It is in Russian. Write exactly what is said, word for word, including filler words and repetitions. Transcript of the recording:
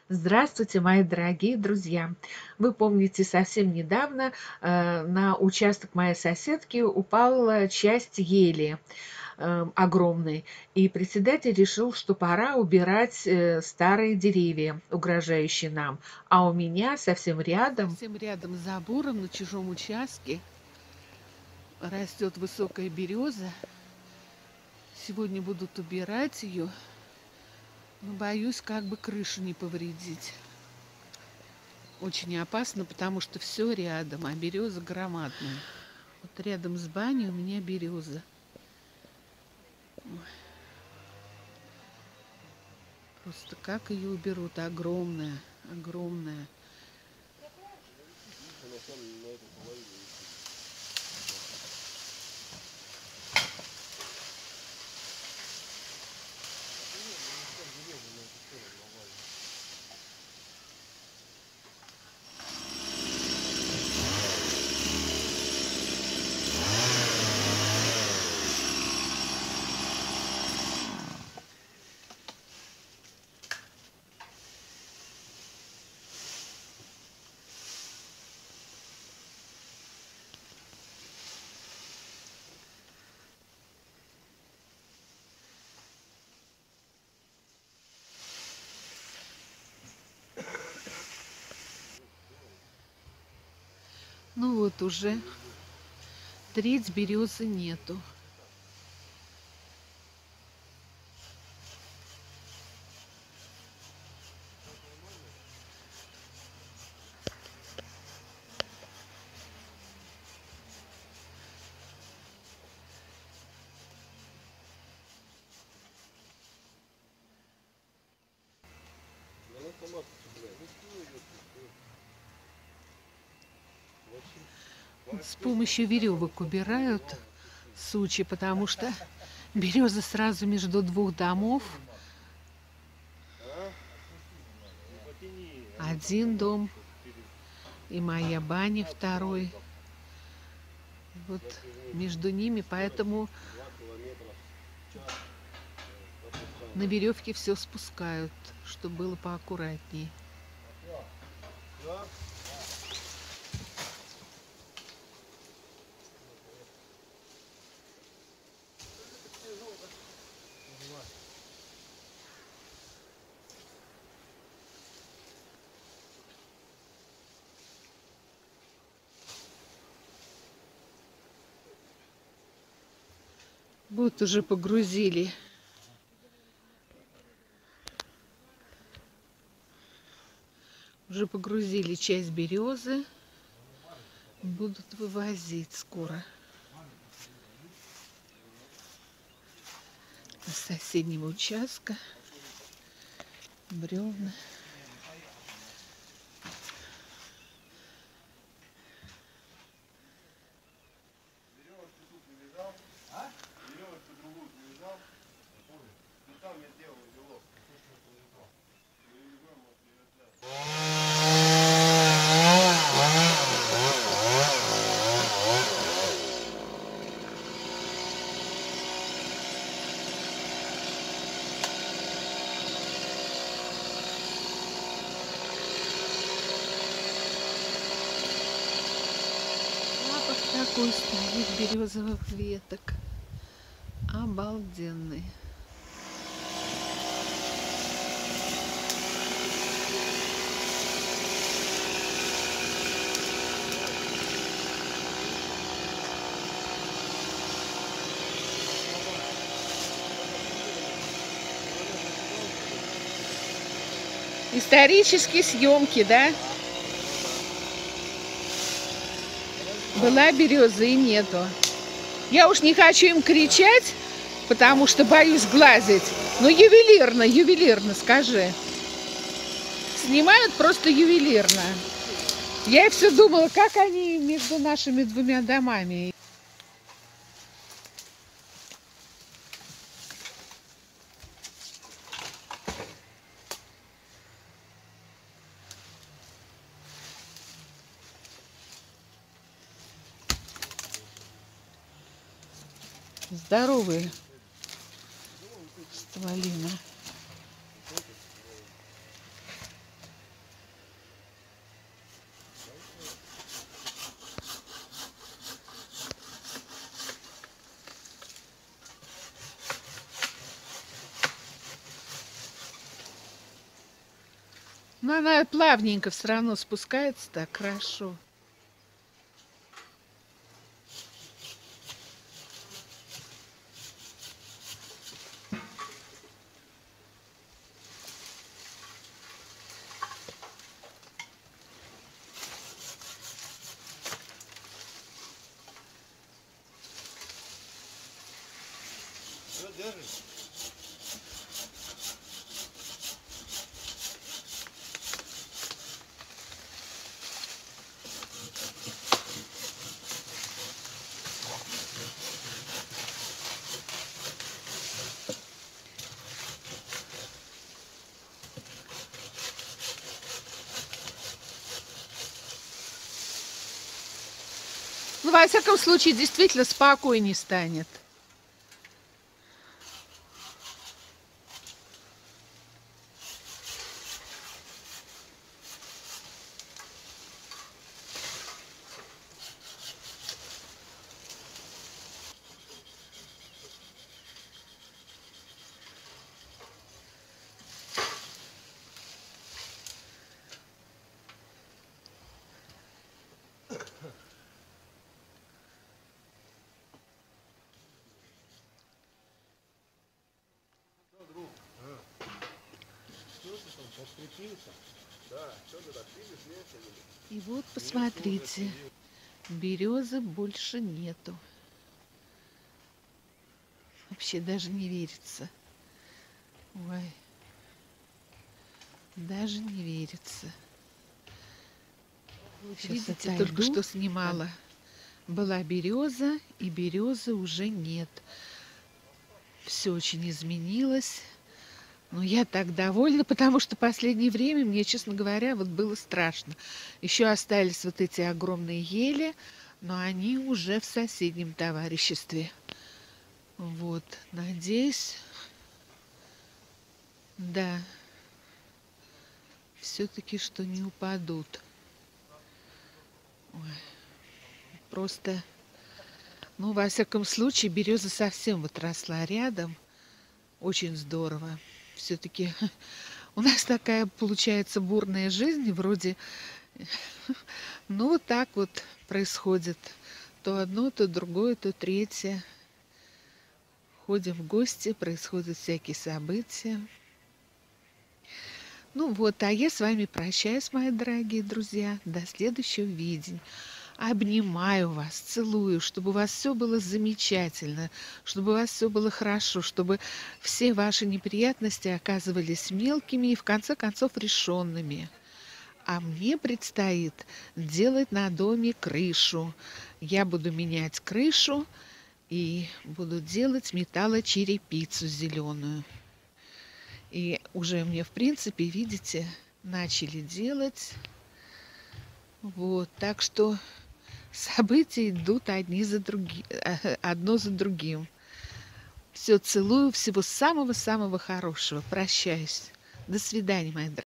Здравствуйте, мои дорогие друзья! Вы помните, совсем недавно э, на участок моей соседки упала часть ели э, огромной, и председатель решил, что пора убирать э, старые деревья, угрожающие нам. А у меня совсем рядом. Совсем рядом с забором на чужом участке растет высокая береза. Сегодня будут убирать ее, но боюсь, как бы крышу не повредить. Очень опасно, потому что все рядом, а береза громадная. Вот рядом с баней у меня береза. Просто как ее уберут? Огромная, огромная. Ну вот уже треть березы нету. С помощью веревок убирают сучи, потому что береза сразу между двух домов. Один дом и моя баня второй. Вот между ними, поэтому на веревке все спускают, чтобы было поаккуратнее. Вот уже погрузили. Уже погрузили часть березы. Будут вывозить скоро. С соседнего участка. Бревна. Запах такой стоит березовых веток. Обалденный. Исторические съемки, да? Была береза и нету. Я уж не хочу им кричать, потому что боюсь глазить. Но ювелирно, ювелирно, скажи. Снимают просто ювелирно. Я и все думала, как они между нашими двумя домами. Здоровые стволина. Но она плавненько все равно спускается так хорошо. Ну, во всяком случае, действительно спокойнее станет. И вот посмотрите, березы больше нету. Вообще даже не верится. Ой, даже не верится. Сейчас видите, отойду. Только что снимала. Была береза, и березы уже нет. Все очень изменилось. Но я так довольна, потому что в последнее время мне, честно говоря, вот было страшно. Еще остались вот эти огромные ели, но они уже в соседнем товариществе. Вот, надеюсь, да, все-таки что не упадут. Ой, просто, ну, во всяком случае, береза совсем вот росла рядом. Очень здорово. Все-таки у нас такая получается бурная жизнь, вроде, ну, вот так вот происходит. То одно, то другое, то третье. Ходим в гости, происходят всякие события. Ну вот, а я с вами прощаюсь, мои дорогие друзья. До следующего видео. Обнимаю вас, целую, чтобы у вас все было замечательно, чтобы у вас все было хорошо, чтобы все ваши неприятности оказывались мелкими и в конце концов решенными. А мне предстоит делать на доме крышу. Я буду менять крышу и буду делать металлочерепицу зеленую. И уже мне, в принципе, видите, начали делать. Вот, так что события идут одни за други... одно за другим. Все, целую, всего самого-самого хорошего. Прощаюсь. До свидания, мои дорогие.